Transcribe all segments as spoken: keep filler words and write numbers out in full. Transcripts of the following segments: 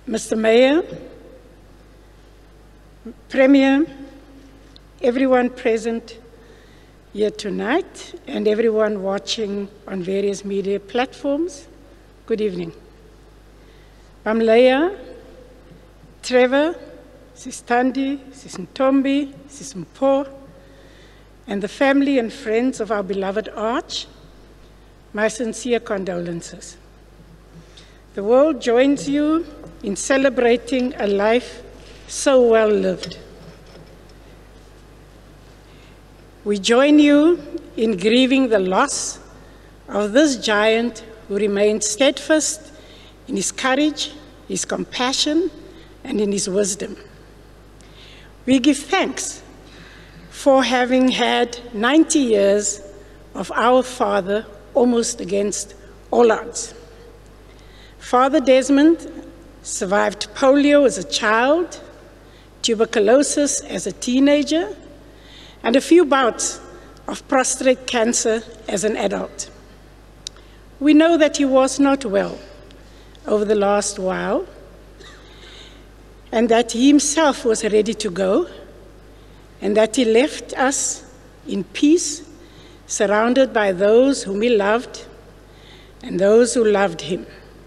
Mister Mayor, Premier, everyone present here tonight, and everyone watching on various media platforms, good evening. I'm Leia, Trevor, Sis Thandi, Sis Ntombi, Sis Mpho, and the family and friends of our beloved Arch, my sincere condolences. The world joins you in celebrating a life so well lived. We join you in grieving the loss of this giant who remained steadfast in his courage, his compassion, and in his wisdom. We give thanks for having had ninety years of our father almost against all odds. Father Desmond survived polio as a child, tuberculosis as a teenager, and a few bouts of prostate cancer as an adult. We know that he was not well over the last while, and that he himself was ready to go, and that he left us in peace, surrounded by those whom he loved and those who loved him.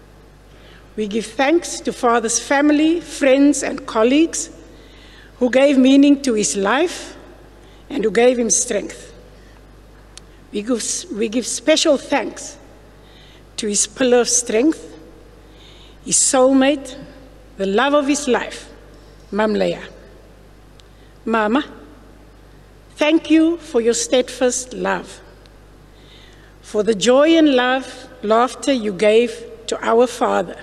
We give thanks to Father's family, friends, and colleagues who gave meaning to his life and who gave him strength. We give, we give special thanks to his pillar of strength, his soulmate, the love of his life, Mam Leia. Mama, thank you for your steadfast love, for the joy and love, laughter you gave to our father.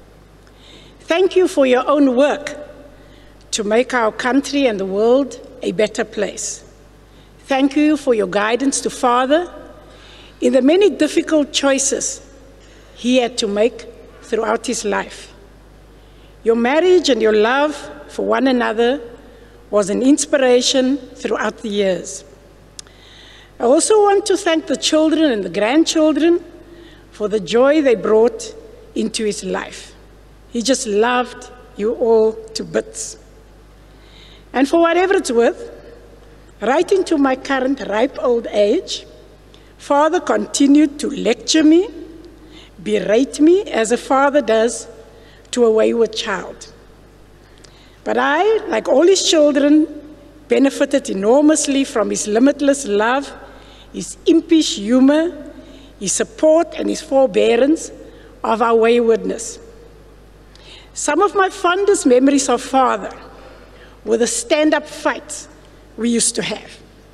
Thank you for your own work to make our country and the world a better place. Thank you for your guidance to Father in the many difficult choices he had to make throughout his life. Your marriage and your love for one another was an inspiration throughout the years. I also want to thank the children and the grandchildren for the joy they brought into his life. He just loved you all to bits. And for whatever it's worth, right into my current ripe old age, Father continued to lecture me, berate me as a father does to a wayward child. But I, like all his children, benefited enormously from his limitless love, his impish humor, his support, and his forbearance of our waywardness. Some of my fondest memories of Father were the stand-up fights we used to have.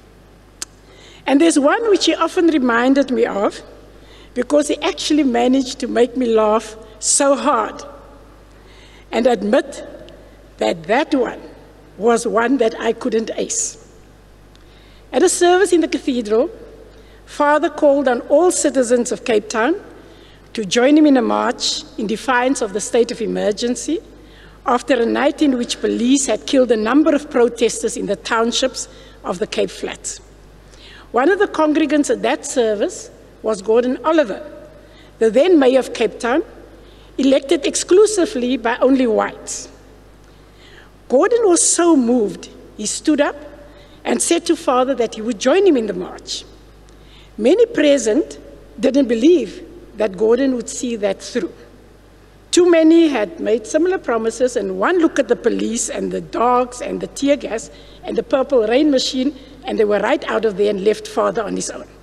And there's one which he often reminded me of, because he actually managed to make me laugh so hard, and admit that that one was one that I couldn't ace. At a service in the cathedral, Father called on all citizens of Cape Town to join him in a march in defiance of the state of emergency after a night in which police had killed a number of protesters in the townships of the Cape Flats. One of the congregants at that service was Gordon Oliver, the then mayor of Cape Town, elected exclusively by only whites. Gordon was so moved, he stood up and said to Father that he would join him in the march. Many present didn't believe that Gordon would see that through. Too many had made similar promises, and one look at the police and the dogs and the tear gas and the purple rain machine, and they were right out of there and left Father on his own.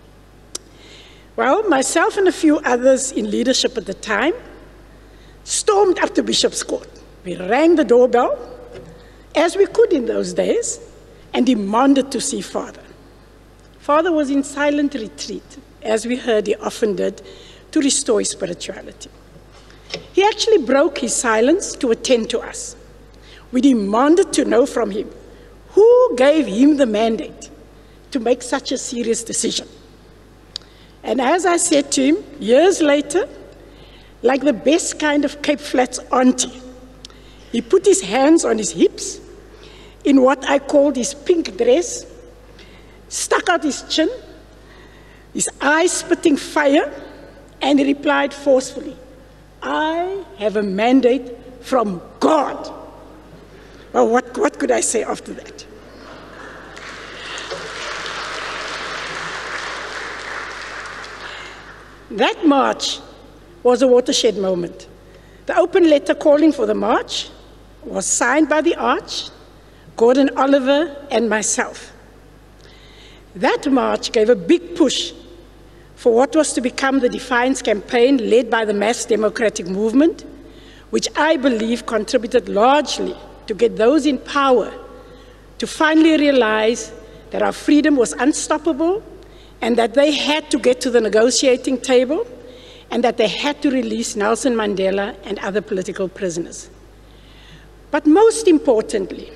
Well, myself and a few others in leadership at the time stormed up to Bishop's Court. We rang the doorbell, as we could in those days, and demanded to see Father. Father was in silent retreat, as we heard he often did, to restore his spirituality. He actually broke his silence to attend to us. We demanded to know from him who gave him the mandate to make such a serious decision. And as I said to him, years later, like the best kind of Cape Flats auntie, he put his hands on his hips in what I called his pink dress, stuck out his chin, his eyes spitting fire, and he replied forcefully, I have a mandate from God. Well, what, what could I say after that? That march was a watershed moment. The open letter calling for the march was signed by the Arch, Gordon Oliver, and myself. That march gave a big push for what was to become the Defiance campaign led by the Mass Democratic Movement, which I believe contributed largely to get those in power to finally realize that our freedom was unstoppable and that they had to get to the negotiating table and that they had to release Nelson Mandela and other political prisoners. But most importantly,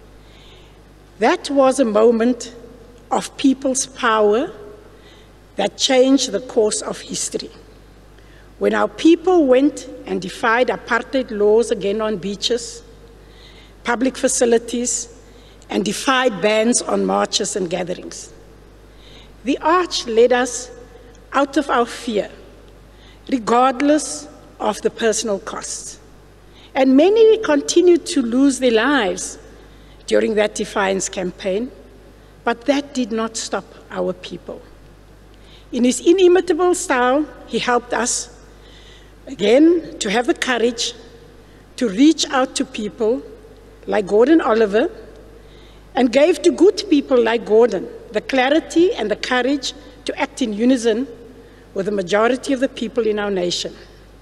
that was a moment of people's power that changed the course of history. When our people went and defied apartheid laws again on beaches, public facilities, and defied bans on marches and gatherings. The Arch led us out of our fear, regardless of the personal costs. And many continued to lose their lives during that Defiance campaign, but that did not stop our people. In his inimitable style, he helped us, again, to have the courage to reach out to people like Gordon Oliver, and gave to good people like Gordon the clarity and the courage to act in unison with the majority of the people in our nation.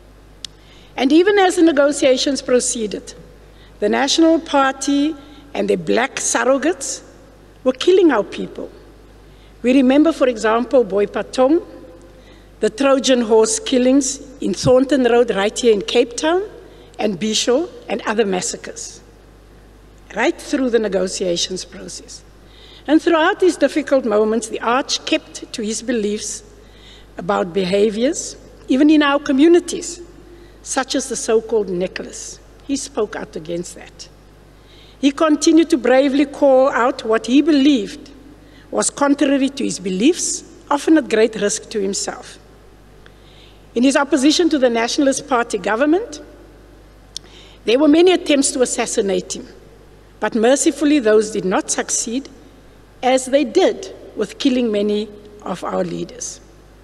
And even as the negotiations proceeded, the National Party and their black surrogates were killing our people. We remember, for example, Boipatong, the Trojan horse killings in Thornton Road right here in Cape Town, and Bisho, and other massacres, right through the negotiations process. And throughout these difficult moments, the Arch kept to his beliefs about behaviors, even in our communities, such as the so-called necklace. He spoke out against that. He continued to bravely call out what he believed was contrary to his beliefs, often at great risk to himself. In his opposition to the Nationalist Party government, there were many attempts to assassinate him, but mercifully those did not succeed, as they did with killing many of our leaders.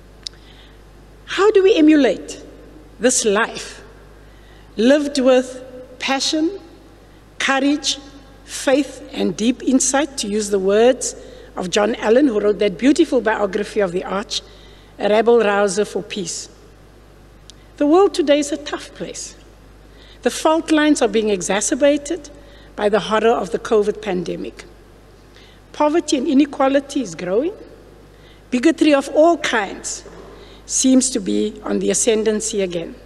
How do we emulate this life, lived with passion, courage, faith, and deep insight, to use the words of John Allen, who wrote that beautiful biography of the Arch, A Rabble-Rouser for Peace? The world today is a tough place. The fault lines are being exacerbated by the horror of the COVID pandemic. Poverty and inequality is growing. Bigotry of all kinds seems to be on the ascendancy again.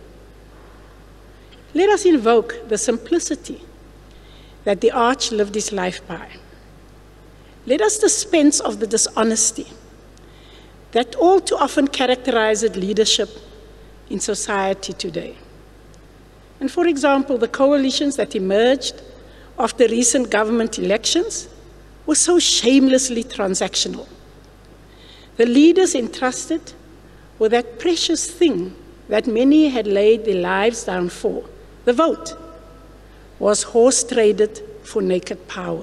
Let us invoke the simplicity that the Arch lived his life by. Let us dispense of the dishonesty that all too often characterizes leadership in society today. And for example, the coalitions that emerged after recent government elections were so shamelessly transactional. The leaders entrusted with that precious thing that many had laid their lives down for, the vote, was horse-traded for naked power.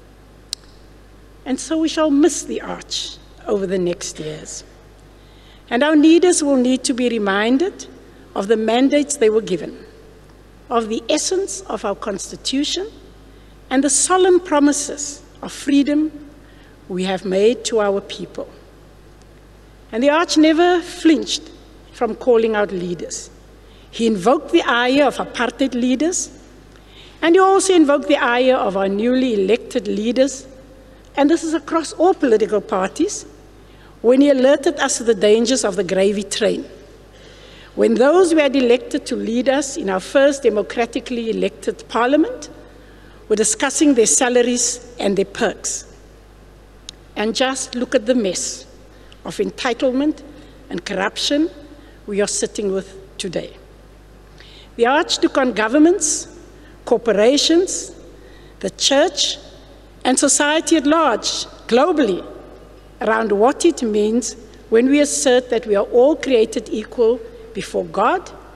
And so we shall miss the Arch over the next years. And our leaders will need to be reminded of the mandates they were given, of the essence of our Constitution, and the solemn promises of freedom we have made to our people. And the Arch never flinched from calling out leaders. He invoked the ire of apartheid leaders, and he also invoked the ire of our newly elected leaders, and this is across all political parties, when he alerted us to the dangers of the gravy train. When those who had elected to lead us in our first democratically elected parliament were discussing their salaries and their perks. And just look at the mess of entitlement and corruption we are sitting with today. The Arch took on governments, corporations, the church, and society at large, globally, around what it means when we assert that we are all created equal before God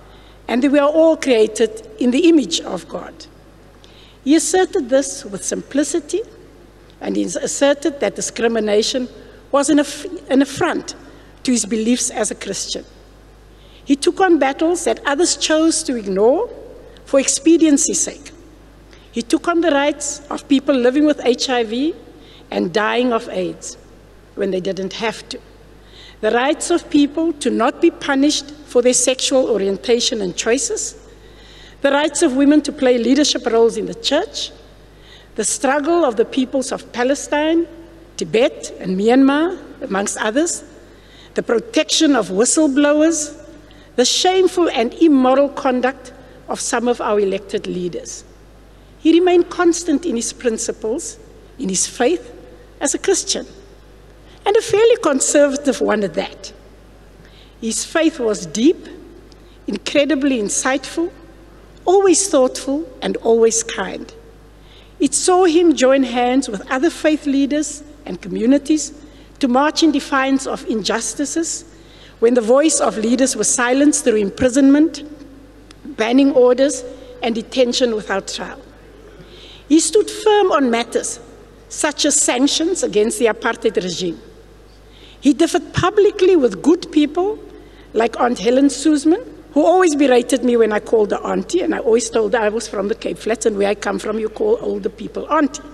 and that we are all created in the image of God. He asserted this with simplicity, and he asserted that discrimination was an, aff an affront to his beliefs as a Christian. He took on battles that others chose to ignore for expediency's sake. He took on the rights of people living with H I V and dying of AIDS when they didn't have to. The rights of people to not be punished for their sexual orientation and choices. The rights of women to play leadership roles in the church. The struggle of the peoples of Palestine, Tibet, and Myanmar, amongst others. The protection of whistleblowers. The shameful and immoral conduct of some of our elected leaders. He remained constant in his principles, in his faith as a Christian, and a fairly conservative one at that. His faith was deep, incredibly insightful, always thoughtful, and always kind. It saw him join hands with other faith leaders and communities to march in defiance of injustices when the voice of leaders was silenced through imprisonment, banning orders, and detention without trial. He stood firm on matters such as sanctions against the apartheid regime. He differed publicly with good people like Aunt Helen Suzman, who always berated me when I called her auntie, and I always told her I was from the Cape Flats, and where I come from, you call older people auntie.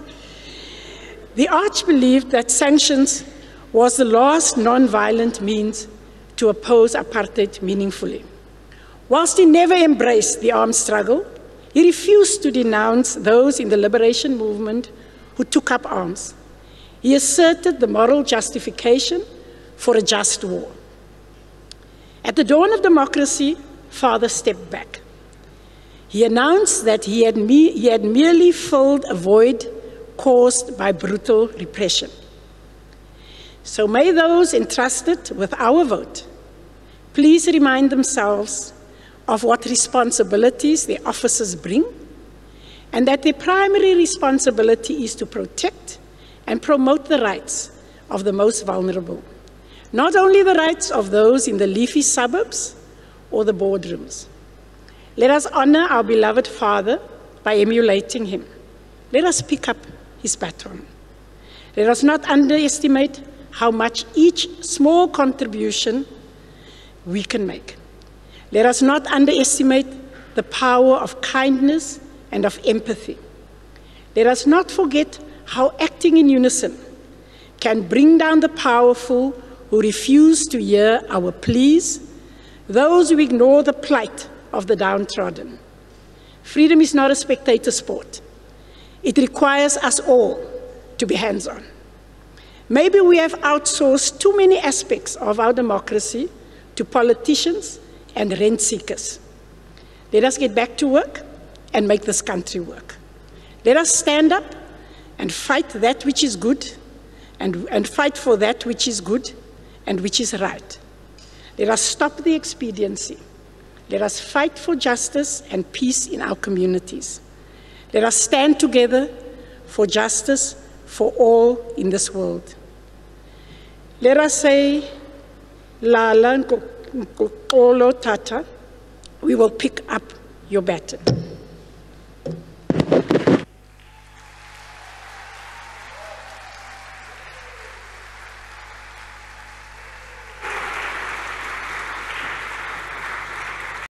The Arch believed that sanctions was the last non-violent means to oppose apartheid meaningfully. Whilst he never embraced the armed struggle, he refused to denounce those in the liberation movement who took up arms. He asserted the moral justification for a just war. At the dawn of democracy, Father stepped back. He announced that he had, me he had merely filled a void caused by brutal repression. So may those entrusted with our vote please remind themselves of what responsibilities their officers bring, and that their primary responsibility is to protect and promote the rights of the most vulnerable. Not only the rights of those in the leafy suburbs or the boardrooms. Let us honor our beloved Father by emulating him. Let us pick up his baton. Let us not underestimate how much each small contribution we can make. Let us not underestimate the power of kindness and of empathy. Let us not forget how acting in unison can bring down the powerful who refuse to hear our pleas, those who ignore the plight of the downtrodden. Freedom is not a spectator sport. It requires us all to be hands-on. Maybe we have outsourced too many aspects of our democracy to politicians and rent seekers. Let us get back to work and make this country work. Let us stand up and fight that which is good, and, and fight for that which is good and which is right. Let us stop the expediency. Let us fight for justice and peace in our communities. Let us stand together for justice for all in this world. Let us say, Lala Nkolo Tata, we will pick up your baton.